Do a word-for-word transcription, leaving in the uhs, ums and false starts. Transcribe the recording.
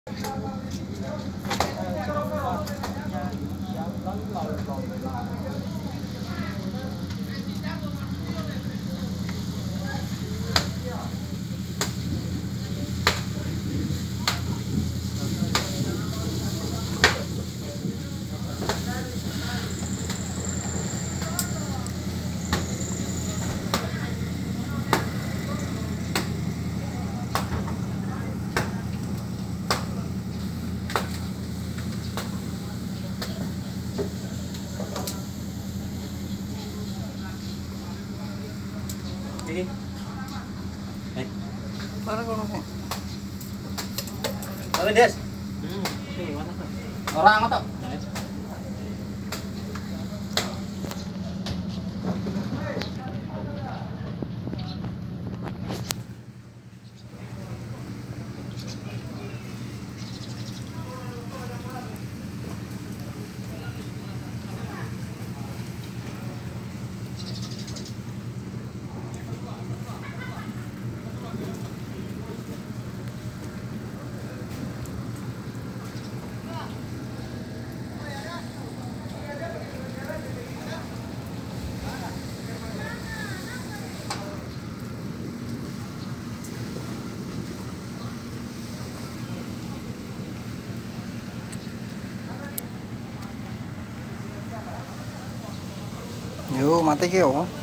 Sige. Eh. Para ko mo. Oke, Des. Hmm, sige, wala ka. Orang mo to. Yo, mati ki oh.